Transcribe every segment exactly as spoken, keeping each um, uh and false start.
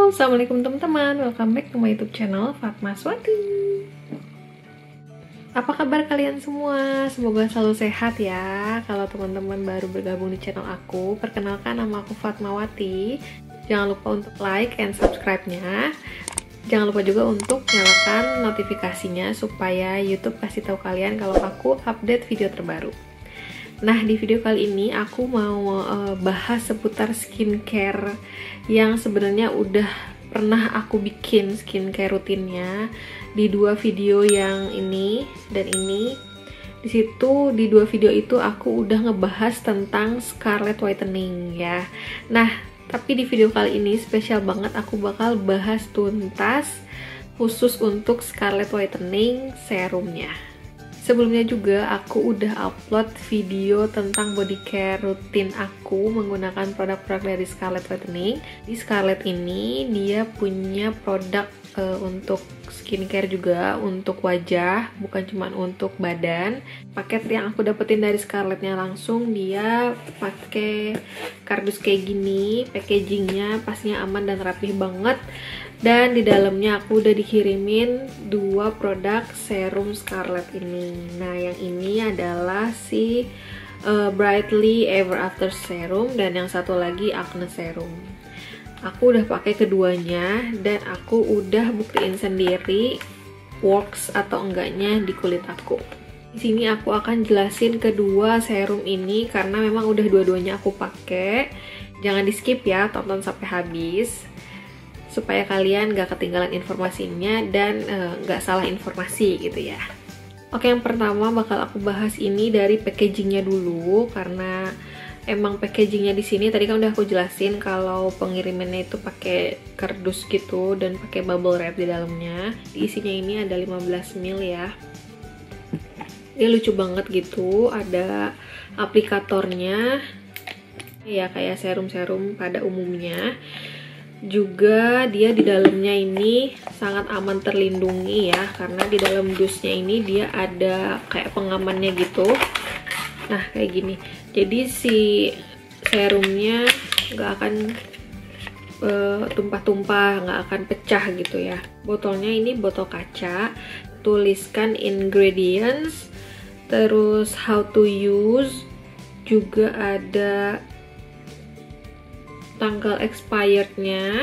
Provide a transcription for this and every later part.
Assalamualaikum teman-teman, welcome back to my YouTube channel Fatma Swati. Apa kabar kalian semua? Semoga selalu sehat ya. Kalau teman-teman baru bergabung di channel aku, perkenalkan nama aku Fatmawati. Jangan lupa untuk like and subscribe-nya. Jangan lupa juga untuk nyalakan notifikasinya supaya YouTube kasih tahu kalian kalau aku update video terbaru. Nah, di video kali ini aku mau uh, bahas seputar skincare yang sebenarnya udah pernah aku bikin skincare rutinnya di dua video yang ini dan ini. Di situ di dua video itu aku udah ngebahas tentang scarlet whitening ya. Nah, tapi di video kali ini spesial banget, aku bakal bahas tuntas khusus untuk scarlet whitening serumnya. Sebelumnya juga aku udah upload video tentang body care rutin aku menggunakan produk-produk dari Scarlet Whitening. Di Scarlet ini dia punya produk uh, untuk skincare juga, untuk wajah, bukan cuma untuk badan. Paket yang aku dapetin dari Scarletnya langsung, dia pakai kardus kayak gini, packagingnya pastinya aman dan rapih banget. Dan di dalamnya aku udah dikirimin dua produk serum Scarlet ini. Nah, yang ini adalah si uh, Brightly Ever After Serum dan yang satu lagi Acne Serum. Aku udah pakai keduanya dan aku udah buktiin sendiri works atau enggaknya di kulit aku. Di sini aku akan jelasin kedua serum ini karena memang udah dua-duanya aku pakai. Jangan di skip ya, tonton sampai habis supaya kalian gak ketinggalan informasinya dan gak uh, salah informasi gitu ya. Oke, yang pertama bakal aku bahas ini dari packagingnya dulu karena emang packagingnya di sini tadi kan udah aku jelasin kalau pengirimannya itu pakai kardus gitu dan pakai bubble wrap di dalamnya. Isinya ini ada lima belas mililiter ya. Dia lucu banget gitu, ada aplikatornya ya kayak serum-serum pada umumnya. Juga dia di dalamnya ini sangat aman terlindungi ya, karena di dalam dusnya ini dia ada kayak pengamannya gitu. Nah, kayak gini. Jadi si serumnya nggak akan tumpah-tumpah, uh, nggak akan pecah gitu ya. Botolnya ini botol kaca, tuliskan ingredients, terus how to use, juga ada tanggal expirednya,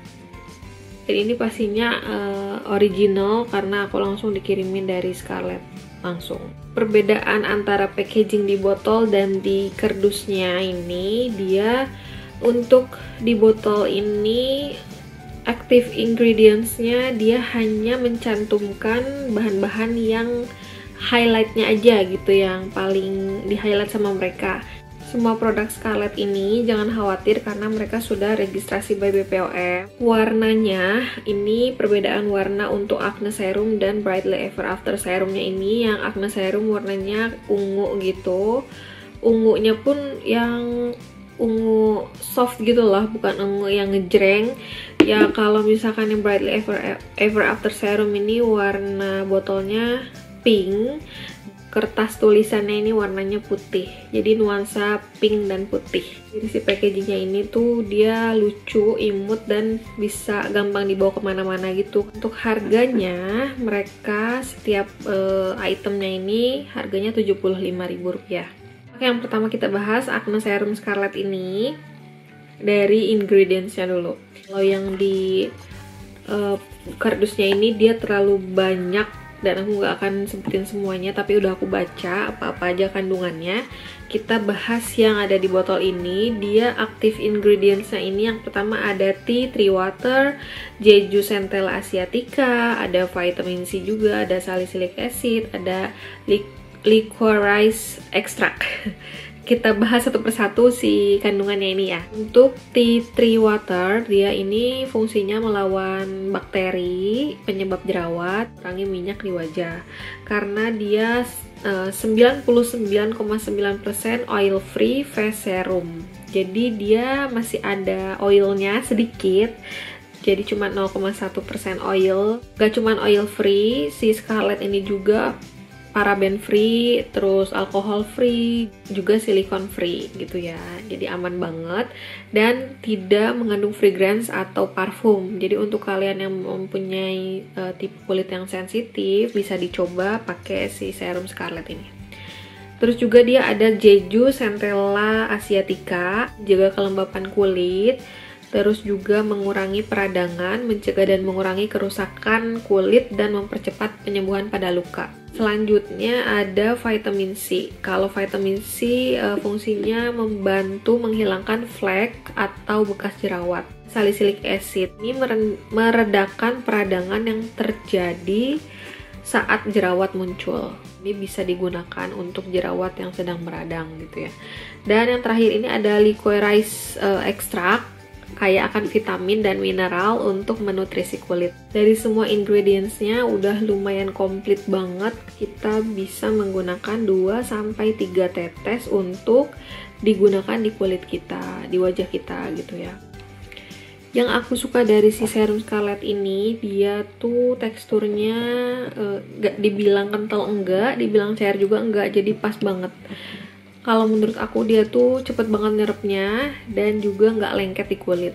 dan ini pastinya uh, original karena aku langsung dikirimin dari Scarlet langsung. Perbedaan antara packaging di botol dan di kardusnya ini, dia untuk di botol ini active ingredients-nya dia hanya mencantumkan bahan-bahan yang highlightnya aja gitu, yang paling di highlight sama mereka. Semua produk Scarlet ini jangan khawatir karena mereka sudah registrasi by B P O M. Warnanya ini perbedaan warna untuk Acne Serum dan Brightly Ever After Serumnya ini. Yang Acne Serum warnanya ungu gitu. Ungunya pun yang ungu soft gitu lah, bukan ungu yang ngejreng. Ya kalau misalkan yang Brightly Ever, Ever After Serum ini warna botolnya pink. Kertas tulisannya ini warnanya putih, jadi nuansa pink dan putih. Jadi si packagingnya ini tuh dia lucu, imut, dan bisa gampang dibawa kemana-mana gitu. Untuk harganya, mereka setiap uh, itemnya ini harganya tujuh puluh lima ribu rupiah. Oke, yang pertama kita bahas Acne Serum Scarlet ini dari ingredientsnya dulu. Kalau yang di uh, kardusnya ini dia terlalu banyak dan aku gak akan sebutin semuanya, tapi udah aku baca apa-apa aja kandungannya. Kita bahas yang ada di botol ini. Dia active ingredientsnya ini yang pertama ada tea tree water, jeju centella asiatica, ada vitamin C juga, ada salicylic acid, ada licorice extract. Kita bahas satu persatu si kandungannya ini ya. Untuk tea tree water, dia ini fungsinya melawan bakteri penyebab jerawat, kurangi minyak di wajah. Karena dia uh, sembilan puluh sembilan koma sembilan persen oil free face serum. Jadi dia masih ada oilnya sedikit. Jadi cuma nol koma satu persen oil. Gak cuma oil free, si Scarlet ini juga paraben free, terus alkohol free, juga silikon free gitu ya. Jadi aman banget dan tidak mengandung fragrance atau parfum. Jadi untuk kalian yang mempunyai uh, tipe kulit yang sensitif bisa dicoba pakai si serum Scarlett ini. Terus juga dia ada Jeju Centella Asiatica, jaga kelembapan kulit. Terus juga mengurangi peradangan, mencegah dan mengurangi kerusakan kulit dan mempercepat penyembuhan pada luka. Selanjutnya ada vitamin C. Kalau vitamin C e, fungsinya membantu menghilangkan flek atau bekas jerawat. Salicylic acid ini meredakan peradangan yang terjadi saat jerawat muncul. Ini bisa digunakan untuk jerawat yang sedang meradang gitu ya. Dan yang terakhir ini ada Liquorice e, Extract, kaya akan vitamin dan mineral untuk menutrisi kulit. Dari semua ingredientsnya udah lumayan komplit banget. Kita bisa menggunakan dua sampai tiga tetes untuk digunakan di kulit kita, di wajah kita gitu ya. Yang aku suka dari si serum Scarlett ini, dia tuh teksturnya uh, gak dibilang kental enggak, dibilang cair juga enggak, jadi pas banget. Kalau menurut aku dia tuh cepet banget nyerapnya dan juga nggak lengket di kulit.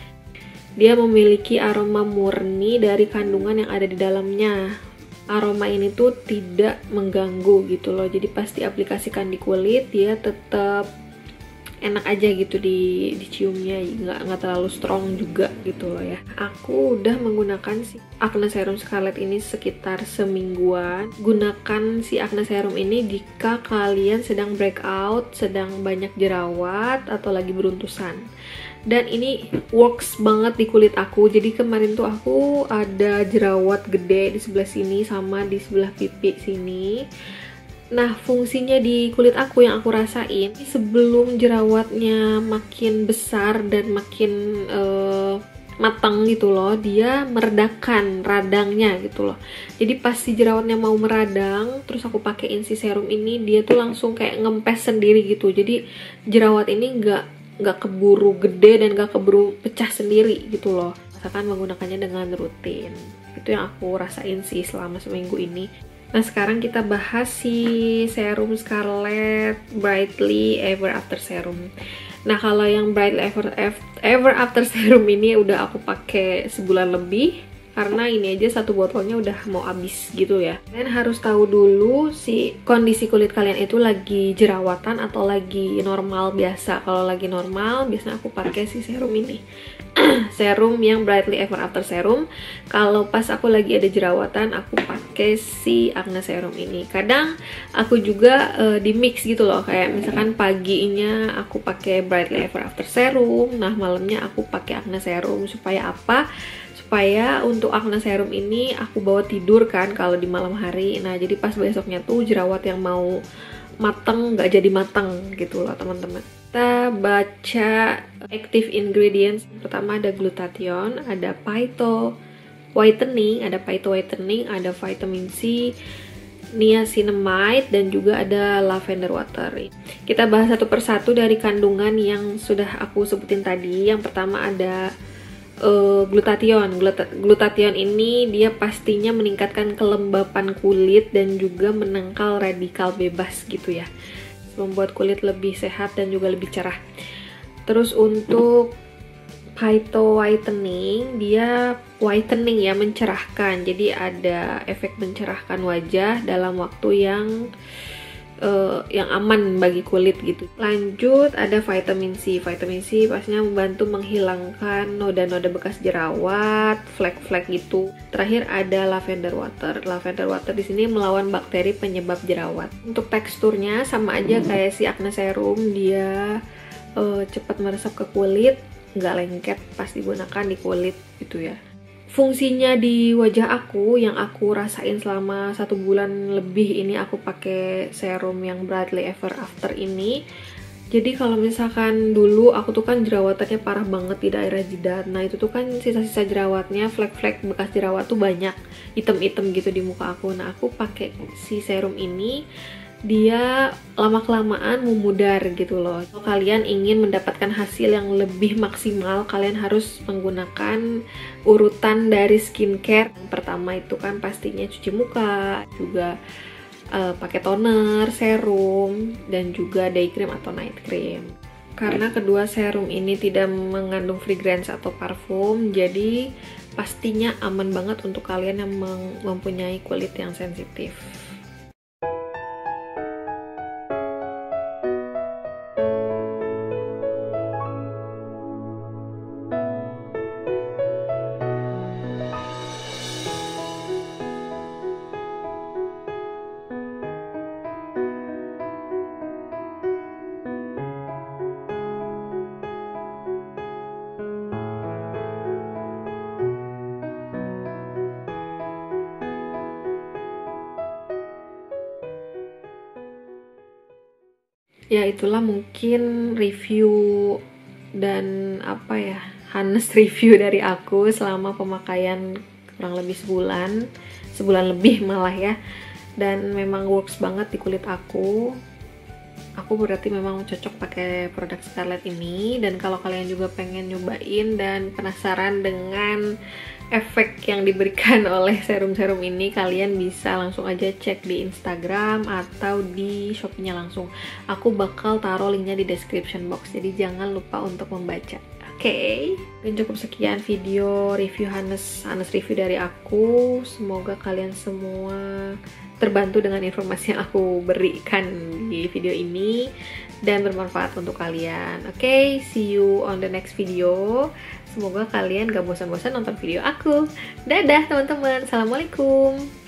Dia memiliki aroma murni dari kandungan yang ada di dalamnya. Aroma ini tuh tidak mengganggu gitu loh. Jadi pas diaplikasikan di kulit dia tetap enak aja gitu di diciumnya, nggak nggak terlalu strong juga gitu loh ya. Aku udah menggunakan si Acne Serum Scarlett ini sekitar semingguan. Gunakan si Acne Serum ini jika kalian sedang breakout, sedang banyak jerawat atau lagi beruntusan. Dan ini works banget di kulit aku. Jadi kemarin tuh aku ada jerawat gede di sebelah sini sama di sebelah pipi sini. Nah, fungsinya di kulit aku yang aku rasain, sebelum jerawatnya makin besar dan makin uh, matang gitu loh, dia meredakan radangnya gitu loh. Jadi pas si jerawatnya mau meradang, terus aku pakein si serum ini, dia tuh langsung kayak ngempes sendiri gitu. Jadi jerawat ini nggak nggak keburu gede dan nggak keburu pecah sendiri gitu loh. Misalkan menggunakannya dengan rutin. Itu yang aku rasain sih selama seminggu ini. Nah, sekarang kita bahas si serum Scarlett Brightly Ever After Serum. Nah, kalau yang Brightly Ever, Ever After Serum ini udah aku pakai sebulan lebih, karena ini aja satu botolnya udah mau habis gitu ya. Dan harus tahu dulu si kondisi kulit kalian itu lagi jerawatan atau lagi normal biasa. Kalau lagi normal, biasanya aku pakai si serum ini. Serum yang Brightly Ever After Serum. Kalau pas aku lagi ada jerawatan, aku pakai si Acne Serum ini. Kadang aku juga uh, di mix gitu loh, kayak misalkan paginya aku pakai Brightly Ever After Serum, nah malamnya aku pakai Acne Serum. Supaya apa? Supaya untuk Acne Serum ini aku bawa tidur kan kalau di malam hari. Nah, jadi pas besoknya tuh jerawat yang mau mateng nggak jadi mateng gitu loh teman-teman. Kita baca active ingredients. Pertama ada glutathione, ada phyto whitening, ada phyto whitening, ada vitamin C, niacinamide, dan juga ada lavender water. Kita bahas satu persatu dari kandungan yang sudah aku sebutin tadi. Yang pertama ada uh, glutathione. Glut glutathione ini dia pastinya meningkatkan kelembapan kulit dan juga menangkal radikal bebas gitu ya, membuat kulit lebih sehat dan juga lebih cerah. Terus untuk phyto whitening, dia whitening ya, mencerahkan. Jadi ada efek mencerahkan wajah dalam waktu yang uh, yang aman bagi kulit gitu. Lanjut ada vitamin C. Vitamin C pastinya membantu menghilangkan noda-noda bekas jerawat, flek-flek gitu. Terakhir ada lavender water. Lavender water di sini melawan bakteri penyebab jerawat. Untuk teksturnya sama aja kayak si Acne Serum, dia uh, cepat meresap ke kulit, nggak lengket pas digunakan di kulit gitu ya. Fungsinya di wajah aku yang aku rasain selama satu bulan lebih ini, aku pakai serum yang Brightly Ever After ini. Jadi kalau misalkan dulu aku tuh kan jerawatannya parah banget di daerah jidat. Nah itu tuh kan sisa-sisa jerawatnya, flek-flek bekas jerawat tuh banyak, item-item gitu di muka aku. Nah aku pakai si serum ini, dia lama-kelamaan memudar gitu loh. Kalau kalian ingin mendapatkan hasil yang lebih maksimal, kalian harus menggunakan urutan dari skincare. Yang pertama itu kan pastinya cuci muka, juga uh, pakai toner, serum, dan juga day cream atau night cream. Karena kedua serum ini tidak mengandung fragrance atau parfum, jadi pastinya aman banget untuk kalian yang mempunyai kulit yang sensitif. Ya itulah mungkin review dan apa ya, honest review dari aku selama pemakaian kurang lebih sebulan, sebulan lebih malah ya. Dan memang works banget di kulit aku. Aku berarti memang cocok pakai produk Scarlett ini. Dan kalau kalian juga pengen nyobain dan penasaran dengan efek yang diberikan oleh serum-serum ini, kalian bisa langsung aja cek di Instagram atau di Shopee-nya langsung. Aku bakal taruh linknya di description box, jadi jangan lupa untuk membaca. Oke, okay. Dan cukup sekian video review Hanes Hanes review dari aku. Semoga kalian semua terbantu dengan informasi yang aku berikan di video ini dan bermanfaat untuk kalian. Oke, okay, see you on the next video. Semoga kalian gak bosan-bosan nonton video aku. Dadah teman-teman, assalamualaikum.